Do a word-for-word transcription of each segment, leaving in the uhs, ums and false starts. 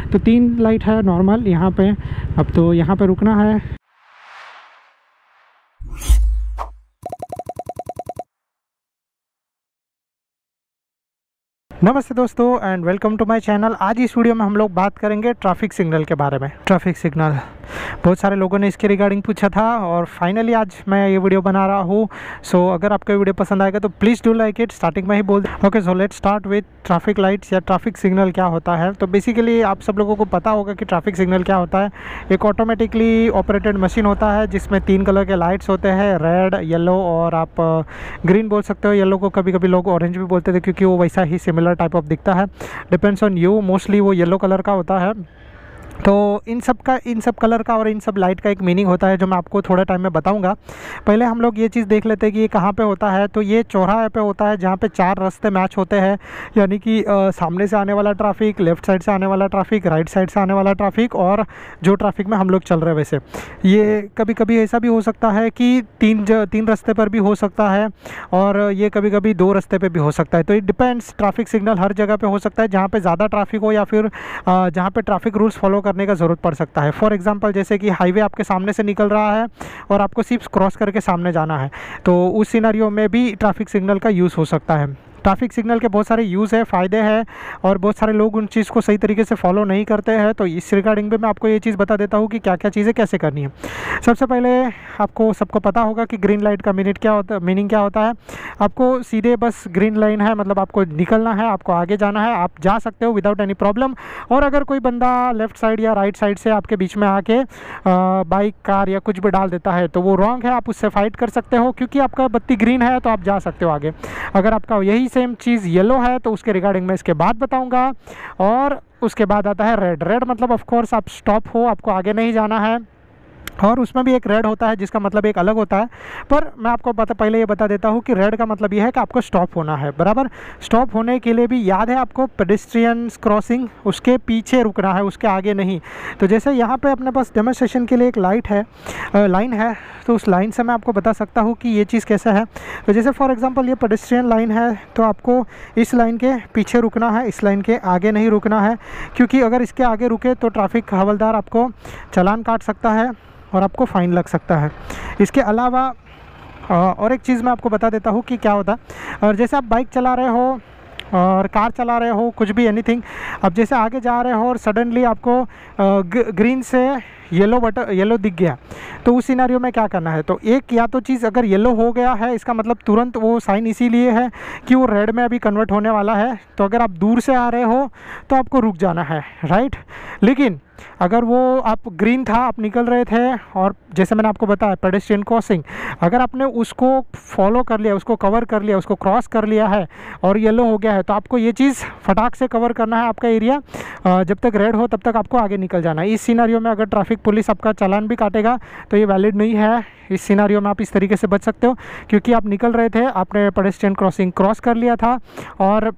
तो तीन लाइट है नॉर्मल यहाँ पे। अब तो यहाँ पे रुकना है। नमस्ते दोस्तों and welcome to my channel. आज इस वीडियो में हम लोग बात करेंगे ट्रैफिक सिग्नल के बारे में। ट्रैफिक सिग्नल बहुत सारे लोगों ने इसके रिगार्डिंग पूछा था और फाइनली आज मैं ये वीडियो बना रहा हूँ। सो so, अगर आपको वीडियो पसंद आएगा तो please do like it. Starting में ही बोल दें। Okay, so let's start with traffic lights या ट्रैफिक सिग्नल क्या होता है। तो बेसिकली आप सब लोगों को पता होगा कि ट्रैफिक सिग्नल क्या होता है। एक ऑटोमेटिकली ऑपरेटेड मशीन होता है जिसमें तीन कलर के लाइट्स होते हैं, रेड, येलो और आप ग्रीन बोल सकते हो। येलो को कभी कभी लोग ऑरेंज भी बोलते थे क्योंकि वो वैसा ही सिमिलर टाइप ऑफ दिखता है। डिपेंड्स ऑन यू, मोस्टली वो येलो कलर का होता है। तो इन सब का इन सब कलर का और इन सब लाइट का एक मीनिंग होता है जो मैं आपको थोड़े टाइम में बताऊंगा। पहले हम लोग ये चीज़ देख लेते हैं कि ये कहाँ पे होता है। तो ये चौराहे पे होता है जहाँ पे चार रास्ते मैच होते हैं, यानी कि आ, सामने से आने वाला ट्रैफिक, लेफ़्ट साइड से आने वाला ट्रैफिक, राइट साइड से आने वाला ट्रैफिक और जो ट्रैफिक में हम लोग चल रहे हैं वैसे। ये कभी कभी ऐसा भी हो सकता है कि तीन तीन रास्ते पर भी हो सकता है और ये कभी कभी दो रास्ते पर भी हो सकता है। तो इट डिपेंड्स। ट्रैफिक सिग्नल हर जगह पर हो सकता है जहाँ पर ज़्यादा ट्रैफिक हो या फिर जहाँ पर ट्रैफिक रूल्स फॉलो करने का ज़रूरत पड़ सकता है। फॉर एग्जांपल जैसे कि हाईवे आपके सामने से निकल रहा है और आपको सिर्फ क्रॉस करके सामने जाना है, तो उस सिनेरियो में भी ट्रैफिक सिग्नल का यूज़ हो सकता है। ट्रैफिक सिग्नल के बहुत सारे यूज़ है, फ़ायदे हैं और बहुत सारे लोग उन चीज़ को सही तरीके से फॉलो नहीं करते हैं। तो इस रिगार्डिंग भी मैं आपको ये चीज़ बता देता हूँ कि क्या क्या चीज़ें कैसे करनी है। सबसे पहले आपको सबको पता होगा कि ग्रीन लाइट का मीनिंग क्या होता है मीनिंग क्या होता है। आपको सीधे बस ग्रीन लाइन है, मतलब आपको निकलना है, आपको आगे जाना है, आप जा सकते हो विदाउट एनी प्रॉब्लम। और अगर कोई बंदा लेफ़्ट साइड या राइट साइड से आपके बीच में आके बाइक, कार या कुछ भी डाल देता है तो वो रॉन्ग है, आप उससे फाइट कर सकते हो क्योंकि आपका बत्ती ग्रीन है तो आप जा सकते हो आगे। अगर आपका यही सेम चीज़ येलो है तो उसके रिगार्डिंग मैं इसके बाद बताऊंगा। और उसके बाद आता है रेड। रेड मतलब ऑफ कोर्स आप स्टॉप हो, आपको आगे नहीं जाना है। और उसमें भी एक रेड होता है जिसका मतलब एक अलग होता है, पर मैं आपको बता पहले ये बता देता हूँ कि रेड का मतलब ये है कि आपको स्टॉप होना है। बराबर, स्टॉप होने के लिए भी याद है आपको पेडेस्ट्रियन क्रॉसिंग, उसके पीछे रुकना है, उसके आगे नहीं। तो जैसे यहाँ पे अपने पास डेमोन्स्ट्रेशन के लिए एक लाइट है, लाइन है, तो उस लाइन से मैं आपको बता सकता हूँ कि ये चीज़ कैसा है। तो जैसे फॉर एग्जांपल ये पेडेस्ट्रियन लाइन है तो आपको इस लाइन के पीछे रुकना है, इस लाइन के आगे नहीं रुकना है, क्योंकि अगर इसके आगे रुके तो ट्रैफिक हवलदार आपको चालान काट सकता है और आपको फ़ाइन लग सकता है। इसके अलावा और एक चीज़ मैं आपको बता देता हूँ कि क्या होता है। और जैसे आप बाइक चला रहे हो और कार चला रहे हो, कुछ भी एनीथिंग, अब जैसे आगे जा रहे हो और सडनली आपको ग्रीन से येलो बटन येलो दिख गया, तो उस सिनेरियो में क्या करना है। तो एक या तो चीज़, अगर येलो हो गया है इसका मतलब तुरंत वो साइन इसीलिए है कि वो रेड में अभी कन्वर्ट होने वाला है। तो अगर आप दूर से आ रहे हो तो आपको रुक जाना है, राइट। लेकिन अगर वो आप ग्रीन था, आप निकल रहे थे और जैसे मैंने आपको बताया पेडेस्ट्रियन क्रॉसिंग, अगर आपने उसको फॉलो कर लिया, उसको कवर कर लिया, उसको क्रॉस कर लिया है और येलो हो गया है, तो आपको ये चीज़ फटाक से कवर करना है आपका एरिया। जब तक रेड हो तब तक आपको आगे निकल जाना है। इस सिनेरियो में अगर ट्रैफिक पुलिस आपका चालान भी काटेगा तो ये वैलिड नहीं है। इस सिनेरियो में आप इस तरीके से बच सकते हो क्योंकि आप निकल रहे थे, आपने पेडेस्ट्रियन क्रॉसिंग क्रॉस कर लिया था और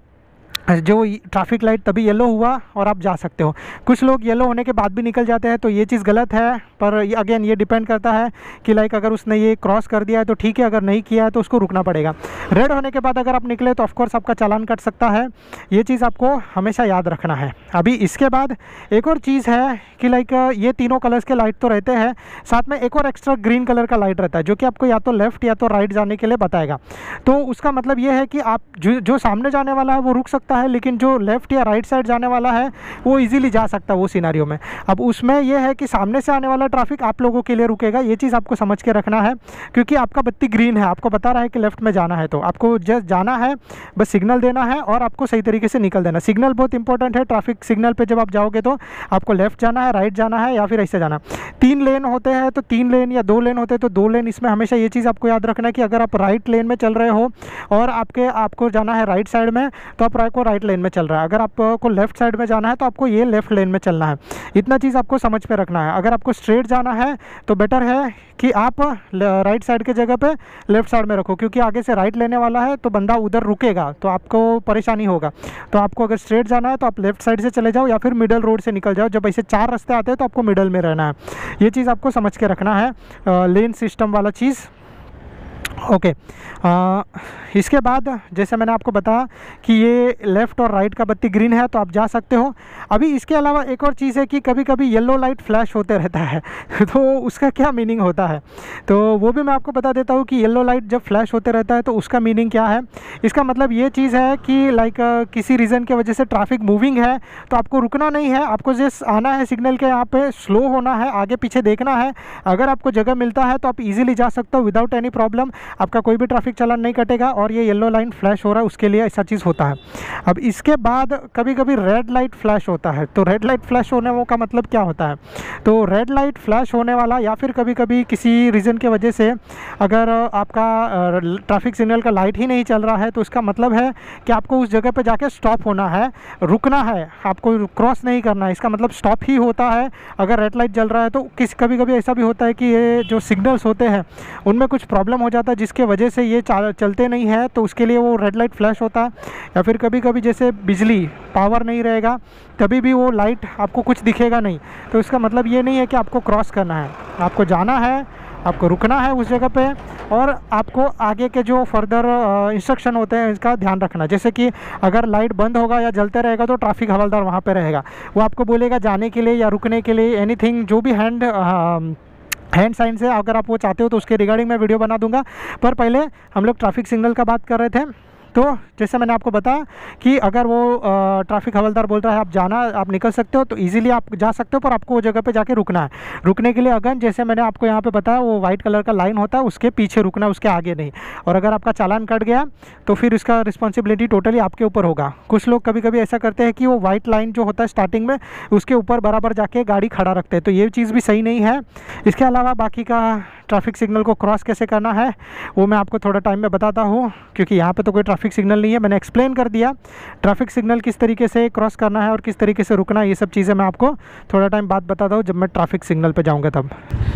जो ट्रैफिक लाइट तभी येलो हुआ और आप जा सकते हो। कुछ लोग येलो होने के बाद भी निकल जाते हैं, तो ये चीज़ गलत है। पर अगेन ये डिपेंड करता है कि लाइक अगर उसने ये क्रॉस कर दिया है तो ठीक है, अगर नहीं किया है तो उसको रुकना पड़ेगा। रेड होने के बाद अगर आप निकले तो ऑफकोर्स आपका चालान कट सकता है। ये चीज़ आपको हमेशा याद रखना है। अभी इसके बाद एक और चीज़ है कि लाइक ये तीनों कलर्स के लाइट तो रहते हैं, साथ में एक और एक्स्ट्रा ग्रीन कलर का लाइट रहता है जो कि आपको या तो लेफ़्ट या तो राइट जाने के लिए बताएगा। तो उसका मतलब ये है कि आप जो जो सामने जाने वाला है वो रुक सकता है, लेकिन जो लेफ़्ट या राइट साइड जाने वाला है वो इजीली जा सकता है वो सिनेरियो में। अब उसमें यह है कि सामने से आने वाला ट्रैफिक आप लोगों के लिए रुकेगा। ये चीज़ आपको समझ के रखना है क्योंकि आपका बत्ती ग्रीन है, आपको बता रहा है कि लेफ़्ट में जाना है, तो आपको जस्ट जाना है, बस सिग्नल देना है और आपको सही तरीके से निकल देना। सिग्नल बहुत इंपॉर्टेंट है। ट्रैफिक सिग्नल पर जब आप जाओगे तो आपको लेफ़्ट जाना है, राइट जाना है या फिर ऐसे जाना। तीन लेन होते हैं तो तीन लेन या दो लेन होते हैं तो दो लेन। इसमें हमेशा ये चीज़ आपको याद रखना है कि अगर आप राइट लेन में चल रहे हो और आपके आपको जाना है राइट साइड में तो आप को राइट लेन में चल रहा है। अगर आपको लेफ्ट साइड में जाना है तो आपको ये लेफ्ट लेन में चलना है। इतना चीज़ आपको समझ में रखना है। अगर आपको स्ट्रेट जाना है तो बेटर है कि आप राइट साइड के जगह पे लेफ्ट साइड में रखो, क्योंकि आगे से राइट लेने वाला है तो बंदा उधर रुकेगा तो आपको परेशानी होगा। तो आपको अगर स्ट्रेट जाना है तो आप लेफ्ट साइड से चले जाओ या फिर मिडल रोड से निकल जाओ। जब ऐसे चार रास्ते आते हैं तो आपको मिडल में रहना है। ये चीज़ आपको समझ के रखना है, लेन सिस्टम वाला चीज़। ओके आ, इसके बाद जैसे मैंने आपको बताया कि ये लेफ़्ट और राइट का बत्ती ग्रीन है तो आप जा सकते हो। अभी इसके अलावा एक और चीज़ है कि कभी कभी येलो लाइट फ्लैश होते रहता है तो उसका क्या मीनिंग होता है, तो वो भी मैं आपको बता देता हूँ कि येलो लाइट जब फ्लैश होते रहता है तो उसका मीनिंग क्या है। इसका मतलब ये चीज़ है कि लाइक किसी रीज़न की वजह से ट्रैफिक मूविंग है तो आपको रुकना नहीं है, आपको जस्ट आना है सिग्नल के यहाँ पे, स्लो होना है, आगे पीछे देखना है। अगर आपको जगह मिलता है तो आप ईजिली जा सकते हो विदाउट एनी प्रॉब्लम, आपका कोई भी ट्रैफिक चालान नहीं कटेगा। और ये येलो लाइन फ्लैश हो रहा है उसके लिए ऐसा चीज़ होता है। अब इसके बाद कभी कभी रेड लाइट फ्लैश होता है, तो रेड लाइट फ्लैश होने वो का मतलब क्या होता है, तो रेड लाइट फ्लैश होने वाला या फिर कभी कभी किसी रीज़न के वजह से अगर आपका ट्रैफिक सिग्नल का लाइट ही नहीं चल रहा है तो इसका मतलब है कि आपको उस जगह पे जाके स्टॉप होना है, रुकना है, आपको क्रॉस नहीं करना है। इसका मतलब स्टॉप ही होता है अगर रेड लाइट जल रहा है। तो किस कभी कभी ऐसा भी होता है कि ये जो सिग्नल्स होते हैं उनमें कुछ प्रॉब्लम हो जाता है जिसके वजह से ये चलते नहीं है, तो उसके लिए वो रेड लाइट फ्लैश होता है। या फिर कभी कभी जैसे बिजली पावर नहीं रहेगा कभी भी वो लाइट आपको कुछ दिखेगा नहीं, तो इसका मतलब ये नहीं है कि आपको क्रॉस करना है, आपको जाना है, आपको रुकना है उस जगह पे और आपको आगे के जो फर्दर इंस्ट्रक्शन होते हैं इसका ध्यान रखना। जैसे कि अगर लाइट बंद होगा या जलते रहेगा तो ट्रैफिक हवलदार वहाँ पे रहेगा, वो आपको बोलेगा जाने के लिए या रुकने के लिए, एनीथिंग जो भी हैंड हैंड साइन से अगर आप वो चाहते हो तो उसके रिगार्डिंग मैं वीडियो बना दूंगा। पर पहले हम लोग ट्रैफिक सिग्नल का बात कर रहे थे। तो जैसे मैंने आपको बताया कि अगर वो ट्रैफिक हवलदार बोल रहा है आप जाना, आप निकल सकते हो तो इजीली आप जा सकते हो, पर आपको वो जगह पे जाके रुकना है। रुकने के लिए अगन जैसे मैंने आपको यहाँ पे बताया वो वाइट कलर का लाइन होता है उसके पीछे रुकना, उसके आगे नहीं। और अगर आपका चालान कट गया तो फिर इसका रिस्पॉन्सिबिलिटी टोटली आपके ऊपर होगा। कुछ लोग कभी कभी ऐसा करते हैं कि वो वाइट लाइन जो होता है स्टार्टिंग में उसके ऊपर बराबर जाके गाड़ी खड़ा रखते हैं, तो ये चीज़ भी सही नहीं है। इसके अलावा बाकी का ट्रैफिक सिग्नल को क्रॉस कैसे करना है वो मैं आपको थोड़ा टाइम में बताता हूँ, क्योंकि यहाँ पे तो कोई ट्रैफिक सिग्नल नहीं है। मैंने एक्सप्लेन कर दिया ट्रैफिक सिग्नल किस तरीके से क्रॉस करना है और किस तरीके से रुकना है, ये सब चीज़ें मैं आपको थोड़ा टाइम बाद बताता हूँ जब मैं ट्रैफिक सिग्नल पे जाऊँगा तब।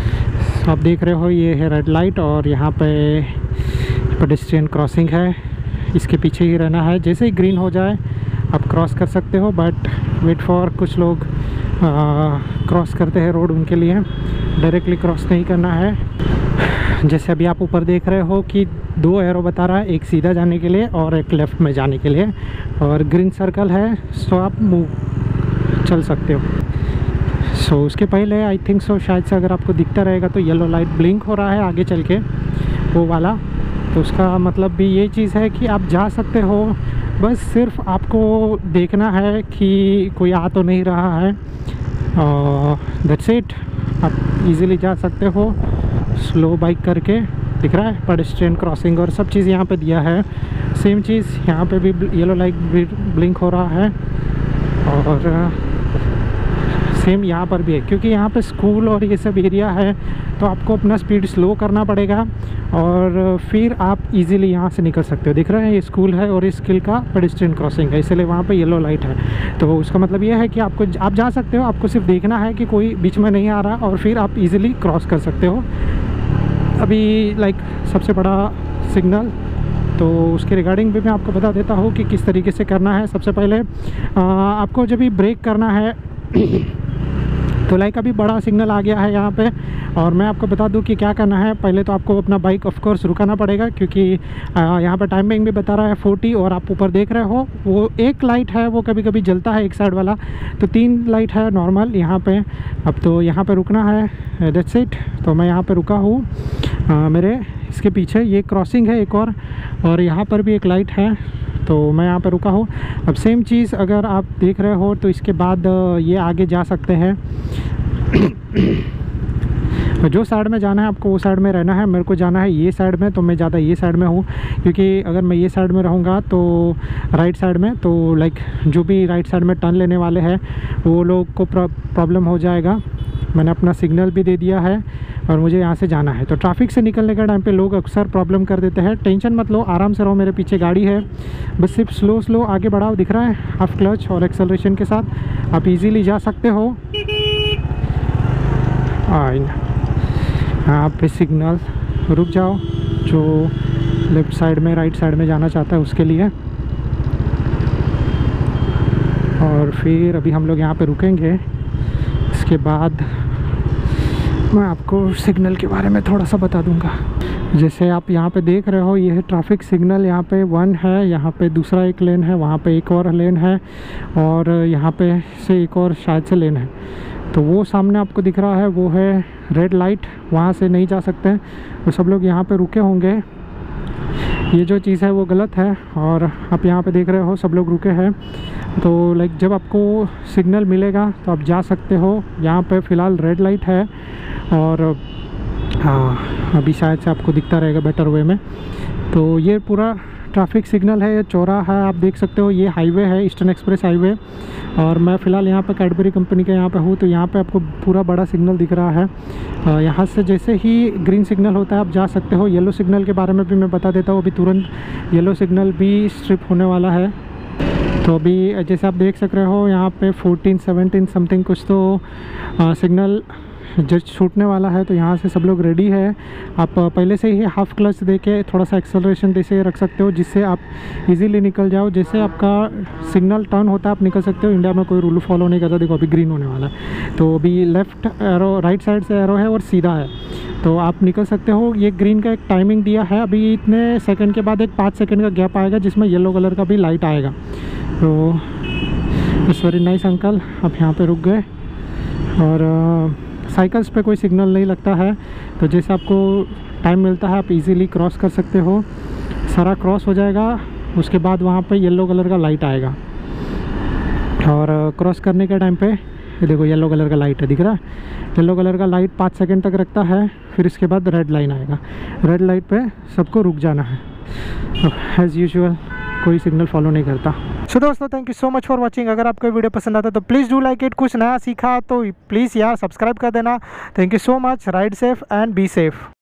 आप देख रहे हो ये है रेड लाइट और यहाँ पे पेडेस्ट्रियन क्रॉसिंग है, इसके पीछे ही रहना है। जैसे ही ग्रीन हो जाए आप क्रॉस कर सकते हो, बट वेट फॉर, कुछ लोग क्रॉस करते हैं रोड, उनके लिए डायरेक्टली क्रॉस नहीं करना है। जैसे अभी आप ऊपर देख रहे हो कि दो एरो बता रहा है, एक सीधा जाने के लिए और एक लेफ़्ट में जाने के लिए, और ग्रीन सर्कल है सो आप मूव चल सकते हो। सो so, उसके पहले आई थिंक सो शायद से अगर आपको दिखता रहेगा तो येलो लाइट ब्लिंक हो रहा है आगे चल के वो वाला, तो उसका मतलब भी ये चीज़ है कि आप जा सकते हो, बस सिर्फ आपको देखना है कि कोई आ तो नहीं रहा है और दैट्स इट। आप इजीली जा सकते हो स्लो बाइक करके। दिख रहा है पेडेस्ट्रियन क्रॉसिंग और सब चीज़ यहाँ पे दिया है। सेम चीज़ यहाँ पे भी येलो लाइट ब्लिंक हो रहा है और सेम यहाँ पर भी है, क्योंकि यहाँ पे स्कूल और ये सब एरिया है तो आपको अपना स्पीड स्लो करना पड़ेगा और फिर आप इजीली यहाँ से निकल सकते हो। दिख रहा है ये स्कूल है और इस स्किल का पेडेस्ट्रियन क्रॉसिंग है, इसलिए वहाँ पे येलो लाइट है। तो उसका मतलब ये है कि आपको आप जा सकते हो, आपको सिर्फ देखना है कि कोई बीच में नहीं आ रहा और फिर आप इजीली क्रॉस कर सकते हो। अभी लाइक सबसे बड़ा सिग्नल, तो उसके रिगार्डिंग भी मैं आपको बता देता हूँ कि किस तरीके से करना है। सबसे पहले आ, आपको जब भी ब्रेक करना है तो लाइक अभी बड़ा सिग्नल आ गया है यहाँ पे, और मैं आपको बता दूं कि क्या करना है। पहले तो आपको अपना बाइक ऑफ कोर्स रुकाना पड़ेगा, क्योंकि यहाँ पे टाइमिंग भी बता रहा है फोर्टी, और आप ऊपर देख रहे हो वो एक लाइट है वो कभी कभी जलता है एक साइड वाला, तो तीन लाइट है नॉर्मल यहाँ पे। अब तो यहाँ पे रुकना है, दैट्स इट। तो मैं यहाँ पे रुका हूँ, मेरे इसके पीछे ये क्रॉसिंग है एक और और यहाँ पर भी एक लाइट है, तो मैं यहाँ पर रुका हूँ। अब सेम चीज़ अगर आप देख रहे हो तो इसके बाद ये आगे जा सकते हैं। जो साइड में जाना है आपको वो साइड में रहना है, मेरे को जाना है ये साइड में, तो मैं ज़्यादा ये साइड में हूँ, क्योंकि अगर मैं ये साइड में रहूँगा तो राइट साइड में तो लाइक जो भी राइट साइड में टर्न लेने वाले हैं वो लोग को प्रॉब्लम हो जाएगा। मैंने अपना सिग्नल भी दे दिया है और मुझे यहाँ से जाना है। तो ट्रैफिक से निकलने के टाइम पे लोग अक्सर प्रॉब्लम कर देते हैं। टेंशन मत लो, आराम से रहो, मेरे पीछे गाड़ी है, बस सिर्फ स्लो स्लो आगे बढ़ाओ। दिख रहा है हाफ क्लच और एक्सेलरेशन के साथ आप इजीली जा सकते हो। यहाँ पे सिग्नल रुक जाओ, जो लेफ़्ट साइड में राइट साइड में जाना चाहता है उसके लिए। और फिर अभी हम लोग यहाँ पे रुकेंगे, इसके बाद मैं आपको सिग्नल के बारे में थोड़ा सा बता दूंगा। जैसे आप यहाँ पे देख रहे हो, ये है ट्रैफिक सिग्नल। यहाँ पे वन है, यहाँ पे दूसरा एक लेन है, वहाँ पे एक और लेन है, और यहाँ पे से एक और शायद से लेन है। तो वो सामने आपको दिख रहा है वो है रेड लाइट, वहाँ से नहीं जा सकते। तो सब लोग यहाँ पे रुके होंगे, ये जो चीज़ है वो गलत है। और आप यहाँ पे देख रहे हो सब लोग रुके हैं। तो लाइक जब आपको सिग्नल मिलेगा तो आप जा सकते हो। यहाँ पे फ़िलहाल रेड लाइट है, और हाँ अभी शायद से आपको दिखता रहेगा बेटर वे में। तो ये पूरा ट्रैफिक सिग्नल है, ये चौराहा है, आप देख सकते हो। ये हाईवे है, ईस्टर्न एक्सप्रेस हाईवे, और मैं फ़िलहाल यहाँ पे कैडबरी कंपनी के यहाँ पे हूँ। तो यहाँ पे आपको पूरा बड़ा सिग्नल दिख रहा है। यहाँ से जैसे ही ग्रीन सिग्नल होता है आप जा सकते हो। येलो सिग्नल के बारे में भी मैं बता देता हूँ, अभी तुरंत येलो सिग्नल भी स्ट्रिप होने वाला है। तो अभी जैसे आप देख सक रहे हो यहाँ पे फोर्टीन सेवनटीन समथिंग कुछ तो आ, सिग्नल जस्ट छूटने वाला है। तो यहाँ से सब लोग रेडी है। आप पहले से ही हाफ क्लच दे के थोड़ा सा एक्सेलरेशन दे से रख सकते हो, जिससे आप इजीली निकल जाओ। जैसे आपका सिग्नल टर्न होता है आप निकल सकते हो। इंडिया में कोई रूल फॉलो नहीं करता। देखो अभी ग्रीन होने वाला है, तो अभी लेफ़्ट एरो, राइट साइड से एरो है और सीधा है, तो आप निकल सकते हो। ये ग्रीन का एक टाइमिंग दिया है, अभी इतने सेकंड के बाद एक पाँच सेकंड का गैप आएगा जिसमें येलो कलर का भी लाइट आएगा। तो इट्स वेरी नाइस अंकल, आप यहाँ पे रुक गए। और साइकिल्स पे कोई सिग्नल नहीं लगता है, तो जैसे आपको टाइम मिलता है आप इजीली क्रॉस कर सकते हो। सारा क्रॉस हो जाएगा, उसके बाद वहाँ पे येलो कलर का लाइट आएगा। और क्रॉस करने के टाइम पे ये देखो येलो कलर का लाइट है, दिख रहा है। येलो कलर का लाइट पाँच सेकंड तक रखता है, फिर इसके बाद रेड लाइन आएगा। रेड लाइट पे सबको रुक जाना है। एज़ यूजुअल कोई सिग्नल फॉलो नहीं करता। सो so, दोस्तों thank you so much for watching. अगर आपको वीडियो पसंद आता है तो प्लीज़ डू लाइक इट। कुछ नया सीखा तो प्लीज़ यार सब्सक्राइब कर देना। Thank you so much. Ride safe and be safe.